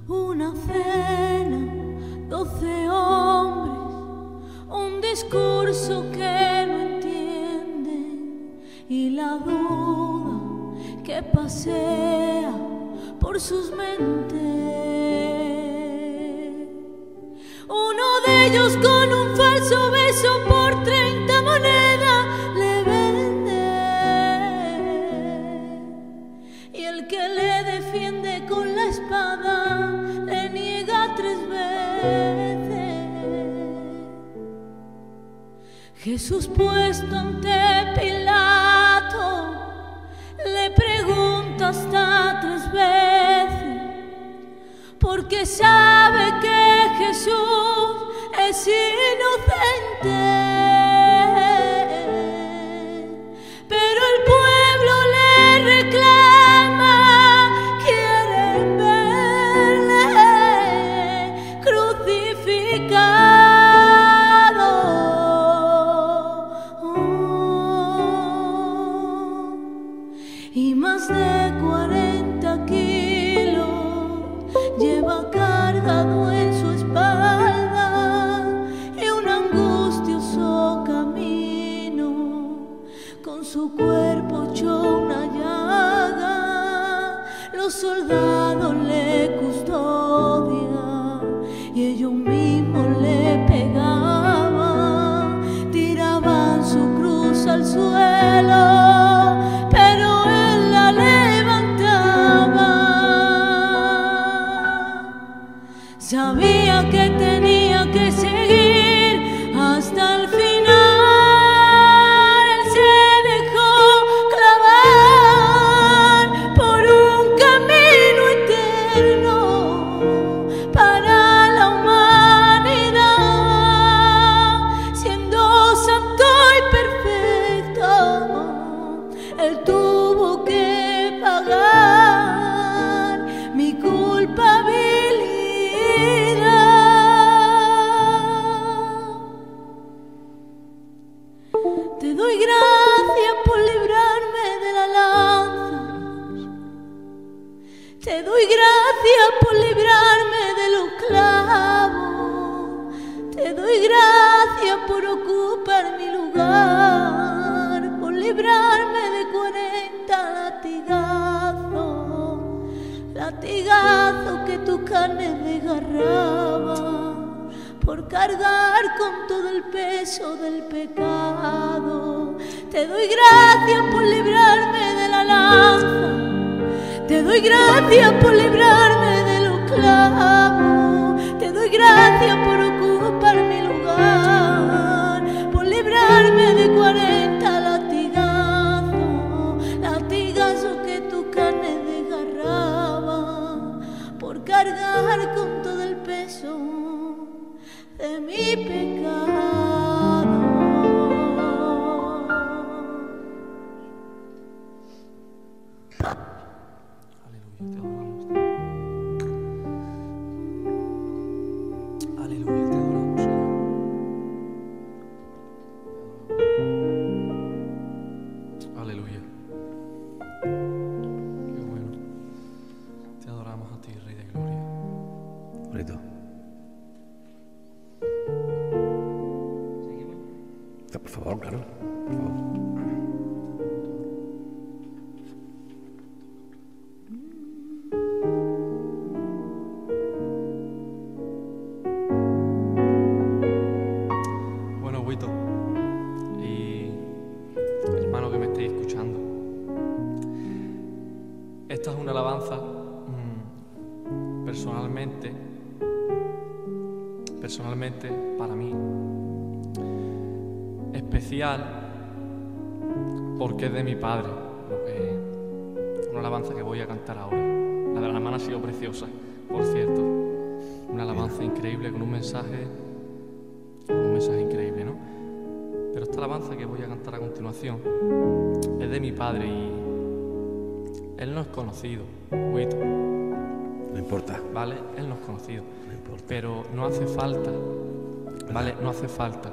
Una cena, 12 hombres, un discurso que no entienden y la duda que pasea por sus mentes. Uno de ellos con un falso beso por 30 monedas le vende, y el que le defiende con la espada le niega 3 veces. Jesús, puesto ante Pilato, le pregunta hasta 3 veces, porque sabe que Jesús es inocente. Pero el pueblo le reclama, quieren verle crucificado. Y más de 40 kilos lleva cargado en su espalda, y un angustioso camino con su cuerpo hecho una llaga. Los soldados le custodian y ellos mismos le pegaban, tiraban su cruz al suelo, pero él la levantaba. Sabía que tenía que seguir hasta el final. Él se dejó clavar por un camino eterno para la humanidad. Siendo santo y perfecto, él tuvo que pagar mi culpabilidad. Te doy gracias por librarme de la lanza. Te doy gracias por librarme de los clavos. Te doy gracias por ocupar mi lugar, por librarme de 40 latigazos, latigazos que tu carne desgarraba, por cargar con todo el peso del pecado. Te doy gracias por librarme de la lanza. Te doy gracias por librarme de los clavos. Te doy gracias por ocupar mi lugar, por librarme de 40 latigazos, latigazos que tu carne desgarraba, por cargar con todo el peso de mi pecado. Aleluya, te adoramos. Aleluya, te adoramos, Señor. Aleluya. Qué bueno. Te adoramos a ti, Rey de Gloria. Bonito. Por favor, claro. Por favor. Bueno, Huito y hermano que me estéis escuchando, esta es una alabanza personalmente para mí especial, porque es de mi padre. Una alabanza que voy a cantar ahora. La de la hermana ha sido preciosa, por cierto. Una alabanza increíble con un mensaje increíble, ¿no? Pero esta alabanza que voy a cantar a continuación es de mi padre y él no es conocido, Huito. No importa. ¿Vale? Él no es conocido. No importa. Pero no hace falta, ¿vale? No hace falta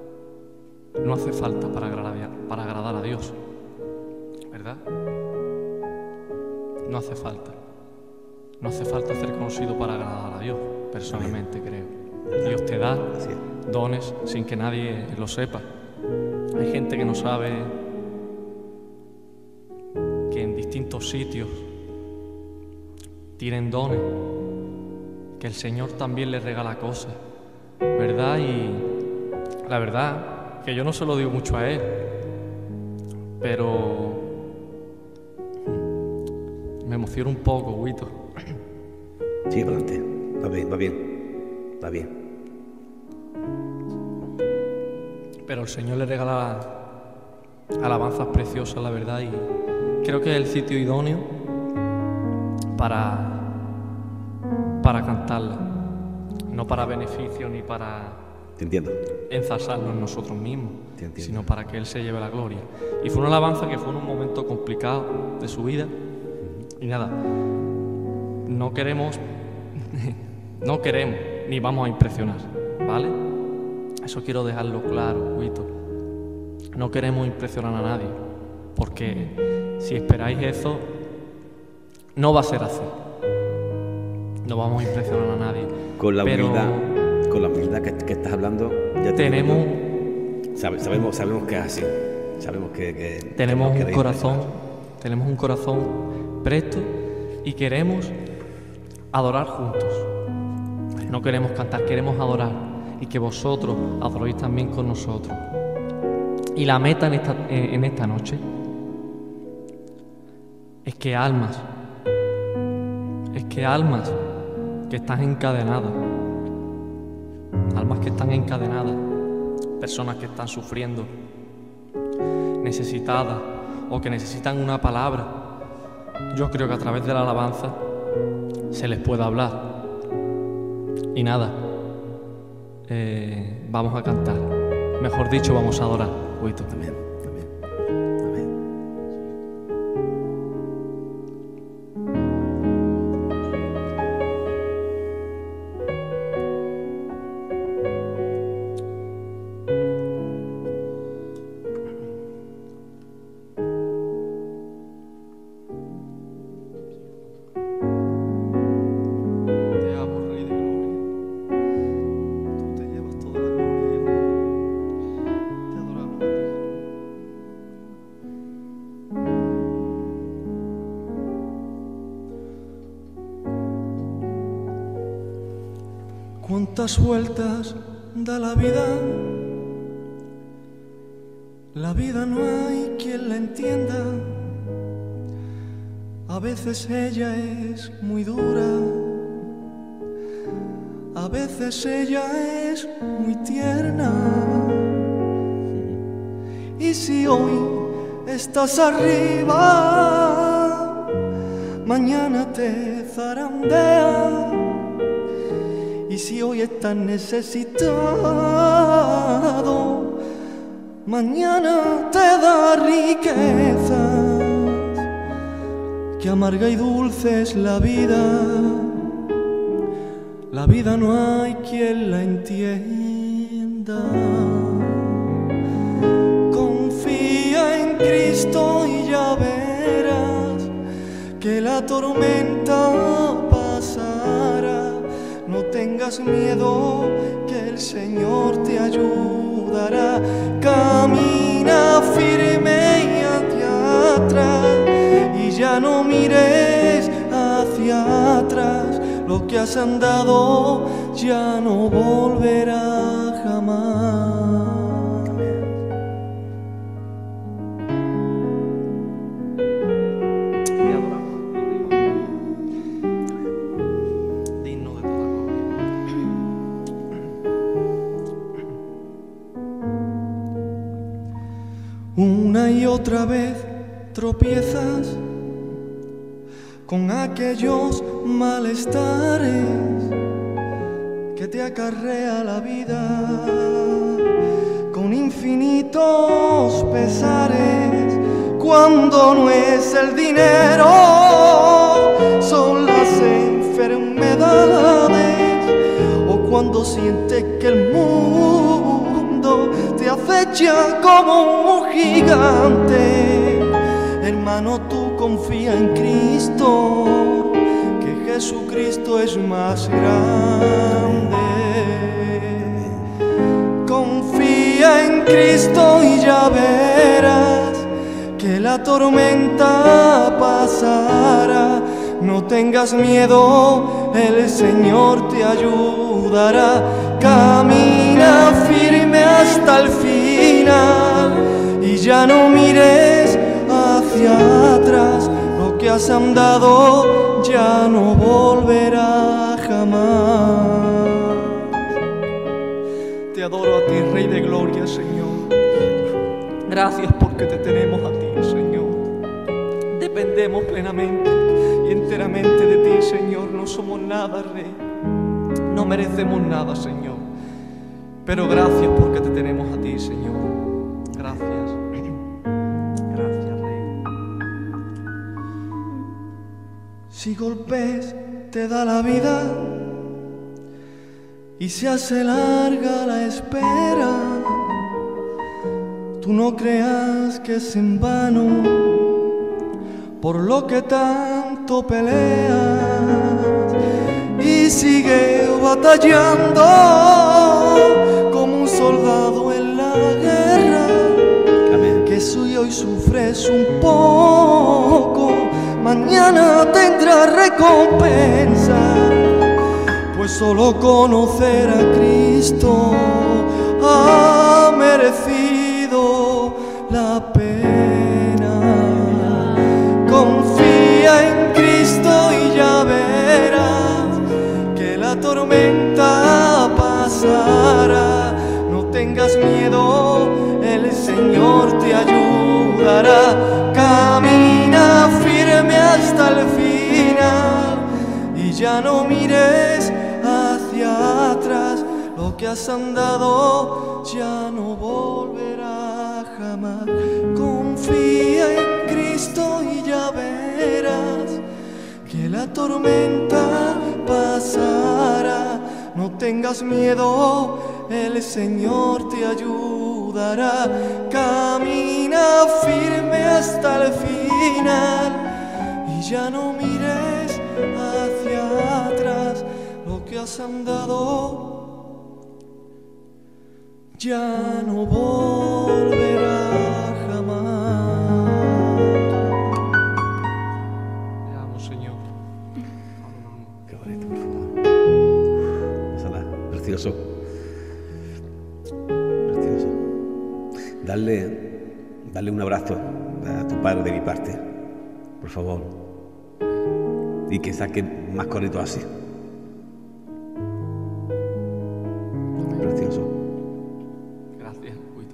para agradar a Dios, ¿verdad? No hace falta. No hace falta ser conocido para agradar a Dios, personalmente creo. Dios te da dones sin que nadie lo sepa. Hay gente que no sabe que en distintos sitios tienen dones, que el Señor también les regala cosas, ¿verdad? Y la verdad que yo no se lo digo mucho a Él, pero me emociono un poco, Huito. Sigue para adelante. Va bien, va bien. Va bien. Pero el Señor le regala alabanzas preciosas, la verdad, y creo que es el sitio idóneo para cantarla. No para beneficio ni para Te entiendo. ensalzarnos nosotros mismos, Te entiendo. sino para que Él se lleve la gloria. Y fue una alabanza que fue en un momento complicado de su vida. Y nada, no queremos ni vamos a impresionar, ¿vale? Eso quiero dejarlo claro, Huito. No queremos impresionar a nadie, porque si esperáis eso, no va a ser así. No vamos a impresionar a nadie. Con la humildad que estás hablando, ya tenemos sabemos que es así. Sabemos que tenemos que un corazón presto y queremos adorar juntos. No queremos cantar, queremos adorar, y que vosotros adoréis también con nosotros. Y la meta en esta noche es que almas que están encadenadas, personas que están sufriendo, necesitadas o que necesitan una palabra, yo creo que a través de la alabanza se les puede hablar. Y nada, vamos a cantar, mejor dicho, vamos a adorar, Huito. Amén. Cuántas vueltas da la vida no hay quien la entienda. A veces ella es muy dura, a veces ella es muy tierna. Y si hoy estás arriba, mañana te zarandea. Y si hoy estás necesitado, mañana te da riquezas. Que amarga y dulce es la vida no hay quien la entienda. Confía en Cristo y ya verás que la tormenta pasará. No tengas miedo, que el Señor te ayudará. Camina firme y hacia atrás, y ya no mires hacia atrás. Lo que has andado ya no volverá jamás. Una y otra vez tropiezas con aquellos malestares que te acarrea la vida, con infinitos pesares. Cuando no es el dinero, son las enfermedades, o cuando sientes que el mundo te acecha como un gigante. Hermano, tú confía en Cristo, que Jesús Cristo es más grande. Confía en Cristo y ya verás que la tormenta pasará. No tengas miedo, el Señor te ayudará. Camina firme hasta el final y ya no mires hacia atrás. Lo que has andado ya no volverá jamás. Te adoro a ti, Rey de Gloria, Señor. Gracias porque te tenemos a ti, Señor. Dependemos plenamente y enteramente de ti, Señor. No somos nada, Rey. No merecemos nada, Señor. Pero gracias porque te tenemos a ti, Señor. Gracias. Gracias, Rey. Si golpes te da la vida y se hace larga la espera, tú no creas que es en vano por lo que tanto peleas, y sigue batallando como un soldado en la guerra. Amén. Que si hoy sufres un poco, mañana tendrás recompensa, pues solo conocer a Cristo ha merecido la pena. Confía en Cristo y ya verás que la tormenta pasará. No tengas miedo, el Señor te ayudará. Camina firme hasta el final y ya no mires hacia atrás. Lo que has andado ya no volverá jamás. Confía en Cristo y ya verás que la tormenta pasará. No tengas miedo, el Señor te ayudará. Camina firme hasta el final y ya no mires hacia atrás. Lo que has andado ya no volverá jamás. Te amo, Señor. Qué bonito, por favor. Sala, precioso. Precioso. Dale un abrazo a tu padre de mi parte, por favor. Y que saque más corritos así. Precioso. Gracias, Huito.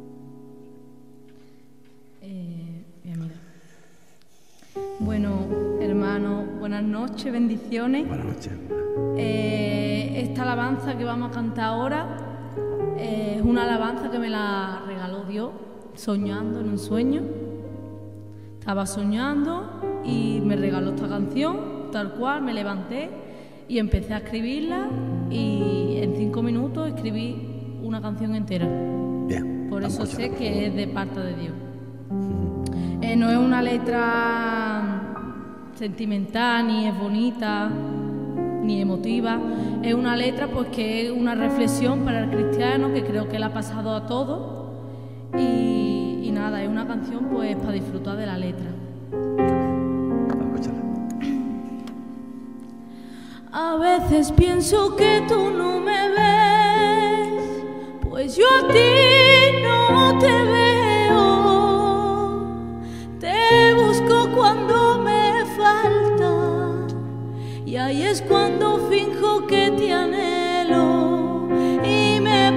Mi amiga. Bueno, hermano, buenas noches, bendiciones. Buenas noches. Esta alabanza que vamos a cantar ahora es una alabanza que me la regaló Dios soñando en un sueño. Estaba soñando y me regaló esta canción, tal cual, me levanté y empecé a escribirla y en 5 minutos escribí una canción entera. Bien. Por eso vamos a sé escucharla, que es de parte de Dios. No es una letra sentimental, ni es bonita, ni emotiva. Es una letra pues que es una reflexión para el cristiano, que creo que le ha pasado a todos. Y nada, es una canción pues para disfrutar de la letra. Vamos a escucharla. A veces pienso que tú no me ves, pues yo a ti no te veo. Te busco cuando me falta y ahí es cuando finjo que te anhelo y me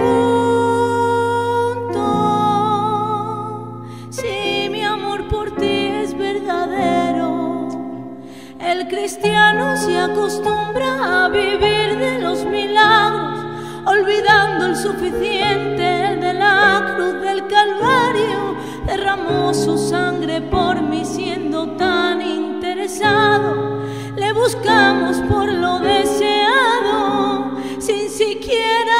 pregunto si mi amor por ti es verdadero. El cristiano se acostumbra a vivir de los milagros, olvidando el suficiente, el de la cruz del Calvario. Derramó su sangre por mí siendo tan interesado. Le buscamos por lo deseado, sin siquiera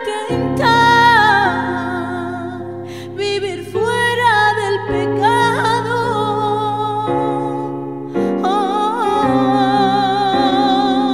intentar vivir fuera del pecado. Oh, oh, oh.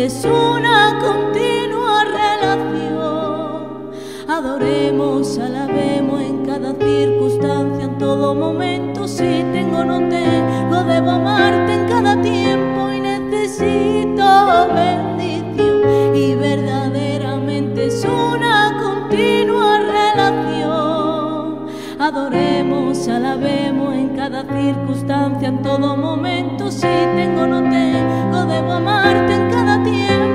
eternamente es una continua relación. Adoremos, alabemos en cada circunstancia, en todo momento. Si tengo o no tengo, debo amarte en cada tiempo y necesito bendición. Y verdaderamente es una continua relación. Adoremos, alabemos en cada circunstancia, en todo momento. Si tengo o no tengo, debo amarte en cada tiempo.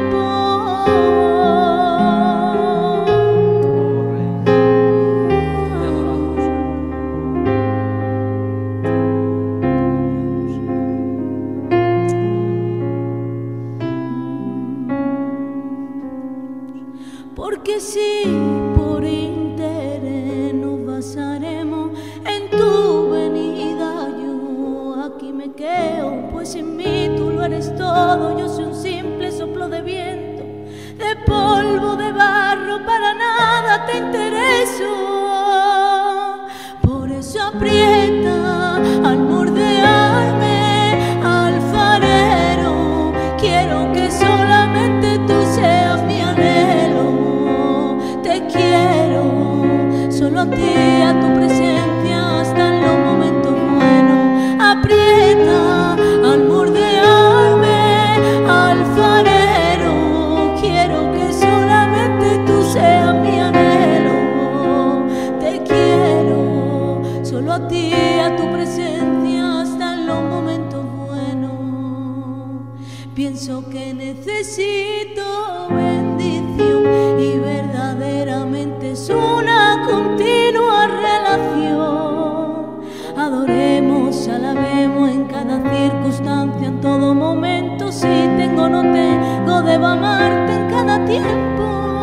Porque si por interés nos basaremos en tu venida, yo aquí me quedo, pues en mí tú lo eres todo. Yo soy un simple soplo de viento, de polvo, de barro, para nada te intereso. Por eso aprieta al moldearme, alfarero. Quiero que solamente tú seas mi anhelo. Te quiero, solo a ti, a tu presencia, hasta en los momentos buenos. Aprieta al moldearme, alfarero. Quiero que solamente tú seas mi anhelo. Te quiero, solo a ti, a tu presencia, hasta en los momentos buenos. Pienso que necesito bendición y verdaderamente es una continua relación. Adoremos, alabemos en cada circunstancia, en todo momento. Si tengo o no tengo, debo amarte en cada tiempo.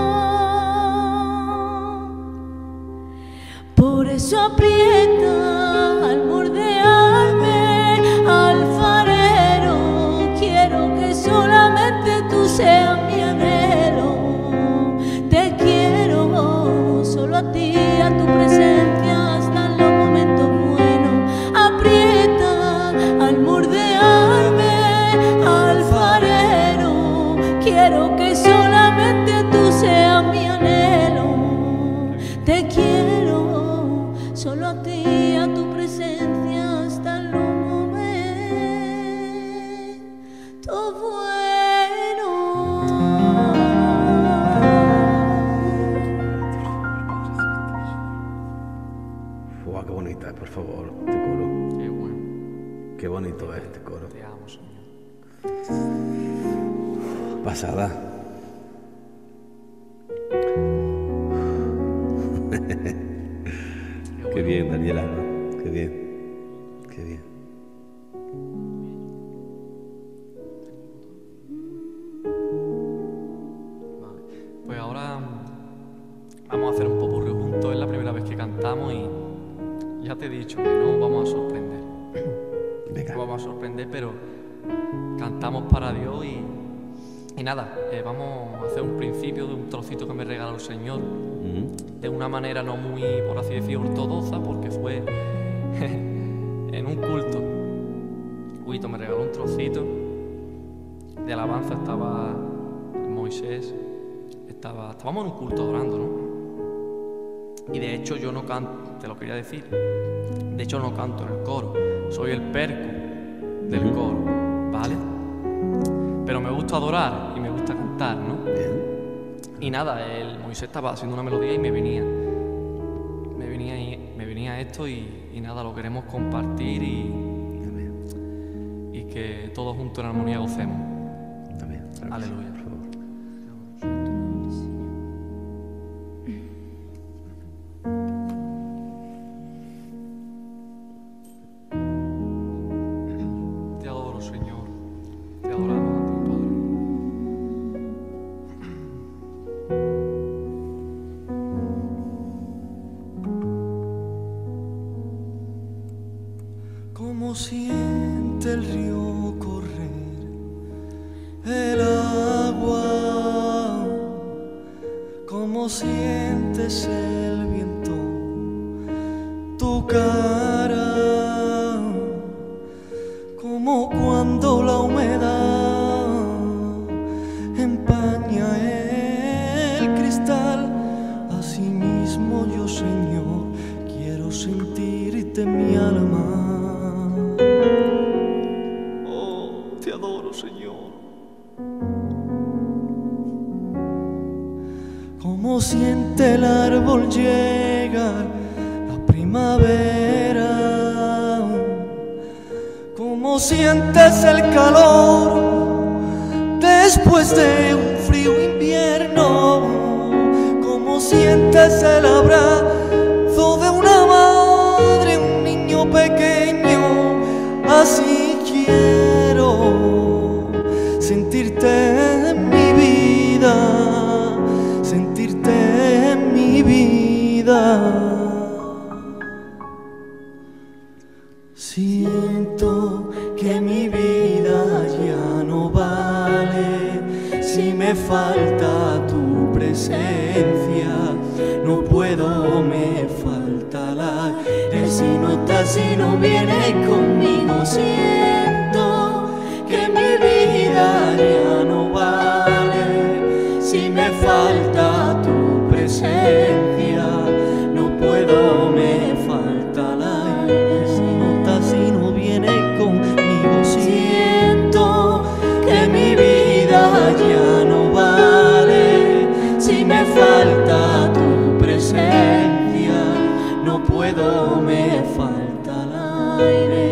Por eso aprieta al moldearme, alfarero. Quiero que solamente tú seas mi anhelo. Te quiero, solo a ti, a tu presencia, hasta en los momentos buenos. Aprieta al moldearme, alfarero. Quiero que solamente tú seas mi anhelo. Te quiero, solo a ti, a tu presencia, hasta en los momentos buenos. ¡Wow, qué bonita es, por favor, este coro! Qué bueno. Qué bonito es este coro. Te amo, Señor. Pasada. Qué bien, Daniela, ¿no? Qué bien. Qué bien. Vale. Pues ahora vamos a hacer un popurrí juntos. Es la primera vez que cantamos y ya te he dicho que no vamos a sorprender. Venga. No vamos a sorprender, pero cantamos para Dios y nada, vamos a hacer un principio de un trocito que me regaló el Señor. De una manera no muy, por así decir, ortodoxa, porque fue en un culto. Huito me regaló un trocito de alabanza, estaba Moisés, estábamos en un culto adorando, ¿no? Y de hecho yo no canto, te lo quería decir, de hecho no canto en el coro, soy el percu del coro, ¿vale? Pero me gusta adorar y me gusta cantar, ¿no? Bien. Y nada, el Moisés estaba haciendo una melodía y me venía esto y nada, lo queremos compartir y que todos juntos en armonía gocemos. Amén. Aleluya. Por favor. Te adoro, Señor. Te adoramos a ti, Padre. Como siente el río correr el agua, como sientes el viento tu cara, como cuando la humedad sentirte en mi alma. Oh, te adoro, Señor. Como siente el árbol llegar la primavera, como sientes el calor después de un frío invierno, como sientes el abrazo de una madre, un niño pequeño. Así quiero sentirte en mi vida, sentirte en mi vida. Siento que mi vida ya no vale si me falta tu presencia. No puedo, me falta el aire si no estás, si no vienes conmigo. Siento que mi vida ya no vale si me falta tu presencia. No puedo, me falta el aire si no estás, si no vienes conmigo. Siento que mi vida ya no vale si me falta tu presencia. No puedo, me falta el aire.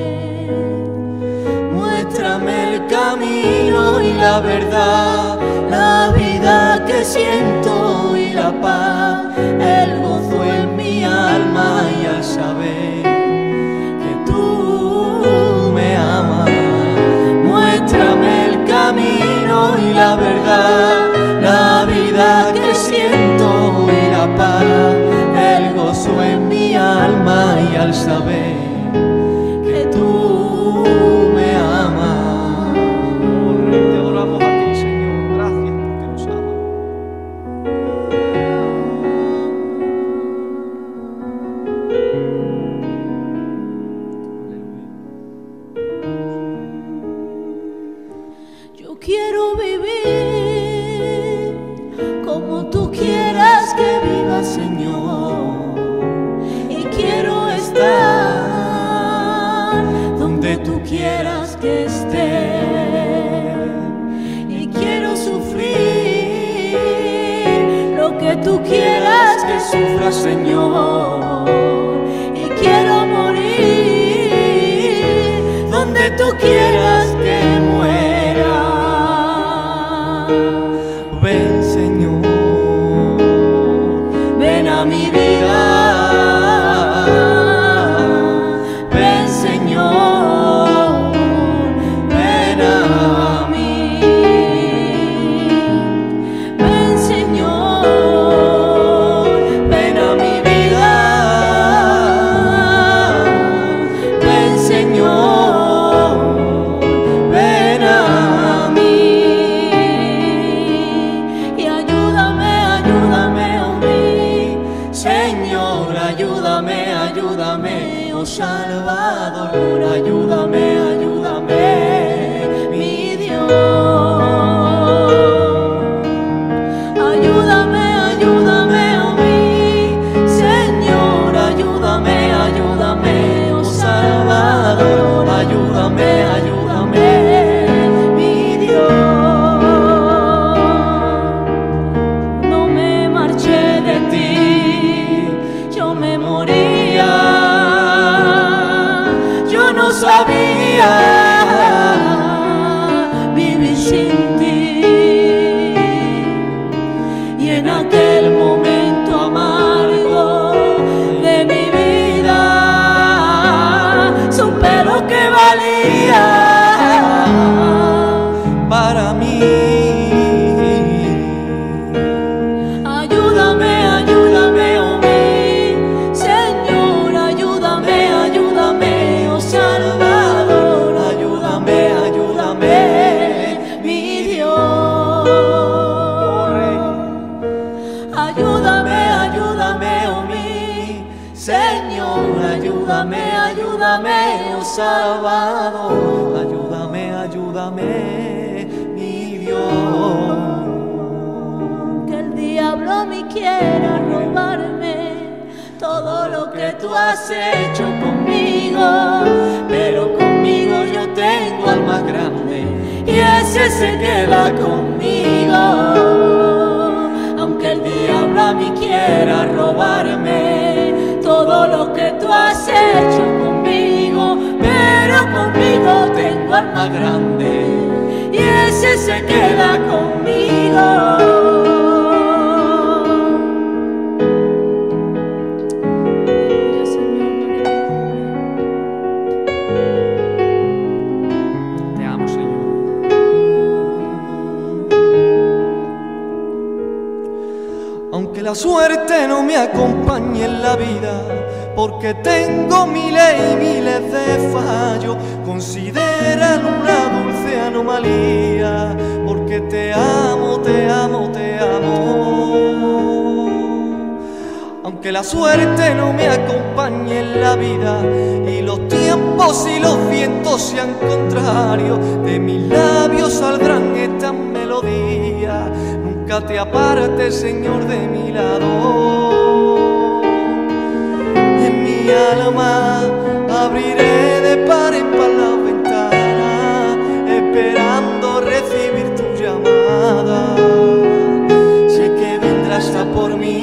Muéstrame el camino y la verdad, la vida que siento y la paz, el gozo en mi alma y al saber que tú me amas. Muéstrame el camino y la verdad, la vida que siento y la paz, el gozo en mi alma y al saber que tú me amas. Te adoramos a ti, Señor. Gracias porque nos amas. Yo quiero vivir como tú quieras que viva, Señor, y quiero estar donde tú quieras que esté, y quiero sufrir lo que tú quieras que sufra, Señor, y quiero morir donde tú quieras que muera. Ven, Señor, ven a mi vida. Ven, Señor, ven a mí. Ven, Señor, Ven a mi vida. ven, Señor, Ven a mí. y ayúdame, ayúdame, oh mí. Señor, ayúdame, ayúdame, oh Salvador, ayúdame, ayúdame, mi Dios. Ayúdame, ayúdame, oh mí. Señor, ayúdame, ayúdame, oh Salvador, ayúdame, ayúdame, mi Dios. No me marché de ti, yo me moría. Yo no sabía vivir sin ti, y en aquel momento amargo de mi vida supe lo que valía. para mí. Ayúdame, ayúdame, oh mí. Señor, ayúdame, ayúdame, oh Salvador, Ayúdame, ayúdame, mi Dios. Ayúdame, ayúdame, oh mí. Señor, ayúdame, ayúdame, oh Salvador, ayúdame, ayúdame, mi Dios. Que el diablo me quiera robarme todo lo que tú has hecho conmigo, pero conmigo yo tengo al más grande y ese se queda conmigo. Aunque el diablo a mí quiera robarme todo lo que tú has hecho conmigo, pero conmigo tengo al más grande y ese se queda conmigo. Aunque la suerte no me acompañe en la vida, porque tengo miles y miles de fallos, considéralo una dulce anomalía, porque te amo, te amo, te amo. Aunque la suerte no me acompañe en la vida y los tiempos y los vientos sean contrarios, de mis labios saldrán estas melodías. Nunca te apartes, Señor, de mi lado. En mi alma abriré de par en par la ventana, esperando recibir tu llamada. Sé que vendrás a por mí.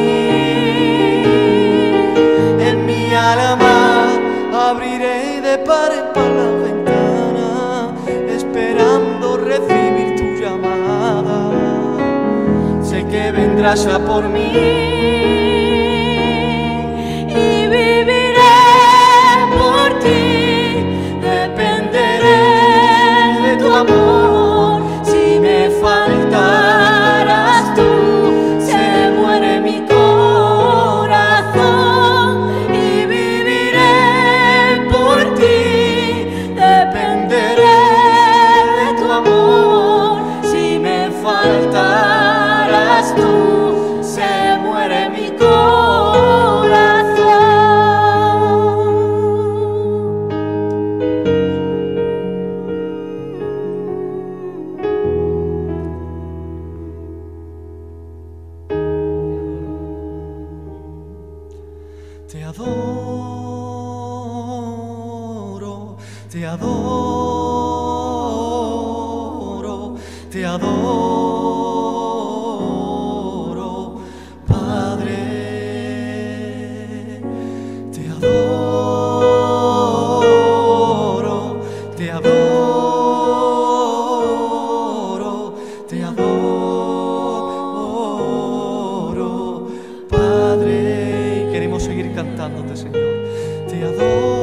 En mi alma abriré de par en par la ventana, esperando recibir tu llamada. Sé que vendrás a por mí y viviré por ti, dependeré de tu amor. Si me faltaras tú, se muere mi corazón y viviré por ti, dependeré de tu amor. Si me faltaras tú, se muere mi corazón. Te adoro, te adoro, te adoro, Padre. Te adoro, te adoro, te adoro, Padre. Y queremos seguir cantándote, Señor. Te adoro.